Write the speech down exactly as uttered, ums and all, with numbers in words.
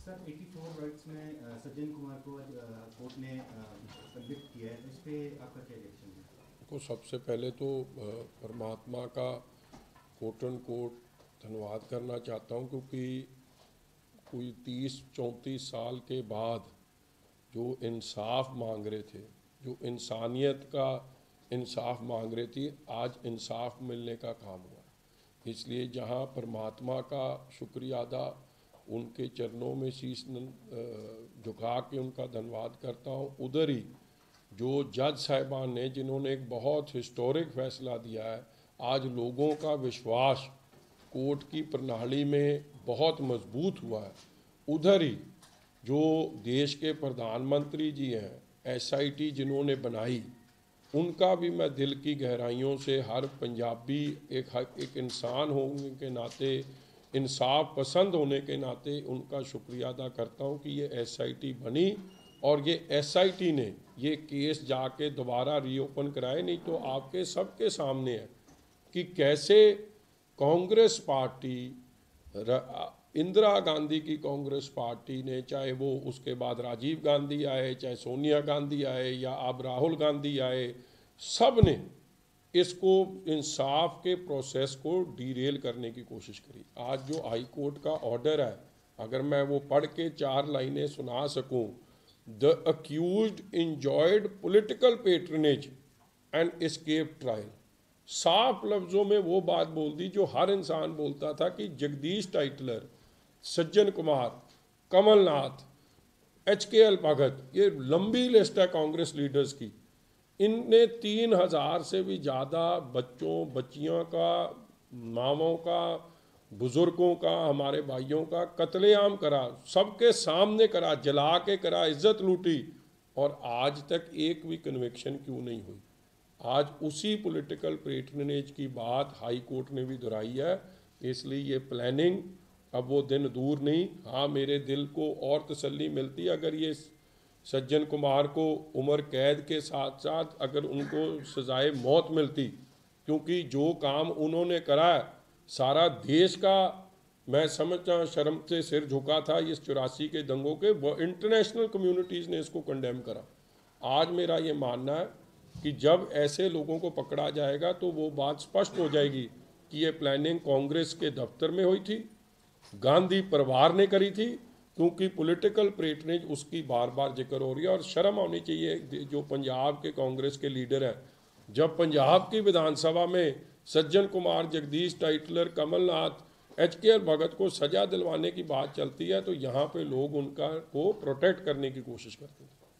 Sir चौरासी rights में अ, सज्जन कुमार को आज अ, कोर्ट ने कन्विक्ट किया है, तो इस पे आपका क्या रिएक्शन है? को सबसे पहले तो अ, परमात्मा का कोट एंड कोट धन्यवाद करना चाहता हूँ, क्योंकि कोई तीस चौंतीस साल के बाद जो इंसाफ मांग रहे थे, जो इंसानियत का इंसाफ मांग रहे थी, आज इंसाफ मिलने का काम हुआ है। इसलिए जहाँ परमात्मा का शुक्रिया अदा, उनके चरणों में शीश न- अ, झुका के उनका धन्यवाद करता हूँ, उधर ही जो जज साहिबान ने, जिन्होंने एक बहुत हिस्टोरिक फैसला दिया है, आज लोगों का विश्वास कोर्ट की प्रणाली में बहुत मजबूत हुआ है, उधर ही जो देश के प्रधानमंत्री जी हैं, एसआईटी जिन्होंने बनाई, उनका भी मैं दिल की गहराइयों से, हर पंजाबी एक एक इंसान होने के नाते, इंसाफ पसंद होने के नाते उनका शुक्रिया अदा करता हूँ कि ये एसआईटी बनी और ये एसआईटी ने ये केस जाके दोबारा रीओपन कराए। नहीं तो आपके सबके सामने है कि कैसे कांग्रेस पार्टी, इंदिरा गांधी की कांग्रेस पार्टी ने, चाहे वो उसके बाद राजीव गांधी आए, चाहे सोनिया गांधी आए, या अब राहुल गांधी आए, सब ने इसको, इंसाफ के प्रोसेस को डीरेल करने की कोशिश करी। आज जो हाई कोर्ट का ऑर्डर है, अगर मैं वो पढ़ के चार लाइनें सुना सकूं, the accused enjoyed political patronage and escape trial. साफ लफ्जों में वो बात बोल दी जो हर इंसान बोलता था कि Jagdish Tytler, Sajjan Kumar, Kamal Nath, H K L Bhagat, ये लंबी लिस्ट है कांग्रेस लीडर्स की, इनने तीन हजार से भी ज़्यादा बच्चों बच्चियों का, मावाओं का, बुजुर्गों का, हमारे भाइयों का कत्लेआम करा, सबके सामने करा, जला के करा, इज्जत लूटी, और आज तक एक भी कन्विक्शन क्यों नहीं हुई। आज उसी पॉलिटिकल पेट्रनेज की बात हाई कोर्ट ने भी दोहराई है। इसलिए ये प्लानिंग, अब वो दिन दूर नहीं। हाँ, मेरे दिल को और तसल्ली मिलती अगर ये सज्जन कुमार को उम्र कैद के साथ साथ अगर उनको सजाए मौत मिलती, क्योंकि जो काम उन्होंने करा है, सारा देश का, मैं समझता शर्म से सिर झुका था इस चौरासी के दंगों के, वो इंटरनेशनल कम्युनिटीज़ ने इसको कंडेम करा। आज मेरा ये मानना है कि जब ऐसे लोगों को पकड़ा जाएगा तो वो बात स्पष्ट हो जाएगी कि ये प्लानिंग कांग्रेस के दफ्तर में हुई थी, गांधी परिवार ने करी थी, क्योंकि पॉलिटिकल पेट्रनेज उसकी बार बार जिक्र हो रही है। और शर्म होनी चाहिए जो पंजाब के कांग्रेस के लीडर हैं, जब पंजाब की विधानसभा में Sajjan Kumar, Jagdish Tytler, Kamal Nath, H K L Bhagat को सजा दिलवाने की बात चलती है, तो यहाँ पे लोग उनका को प्रोटेक्ट करने की कोशिश करते हैं।